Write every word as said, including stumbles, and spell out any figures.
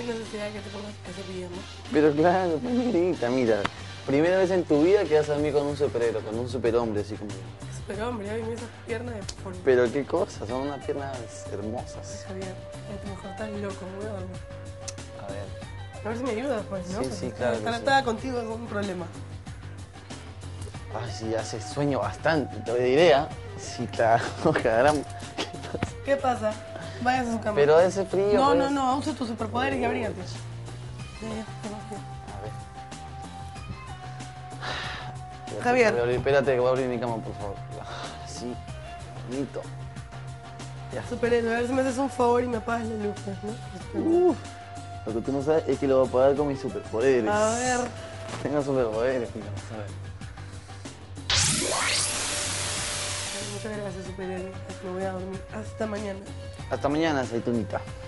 necesidad de que te pongas ese pijama. Pero claro, primerita, mira. Primera vez en tu vida que vas a dormir con un superhéroe, con un superhombre, así como yo. Superhombre, ya vi esas piernas de fútbol. Pero qué cosa, son unas piernas hermosas. Javier, a tu mejor estás loco, voy a dormir. A ver. A ver si me ayudas, pues, ¿no? Sí, sí, claro que Estar sí. atada contigo es un problema. Ay, sí, hace sueño bastante, te diré, ¿ah? Sí, claro, caramba. ¿Qué pasa? Vayas a su cama. Pero ese frío, No, pues. no, no, usa tus superpoderes y abrígate. Ya, ya, tengo frío. A ver. Espérate, Javier. voy a abrir- Espérate que voy a abrir mi cama, por favor. Sí, bonito. Ya. Superhéroe, a ver si me haces un favor y me apagas la luz, pues, ¿no? Uf, lo que tú no sabes es que lo voy a pagar con mis superpoderes. A ver. Tengo superpoderes, mira, vamos a ver. Muchas gracias, superhéroe. Me voy a dormir. Hasta mañana. Hasta mañana, aceitunita.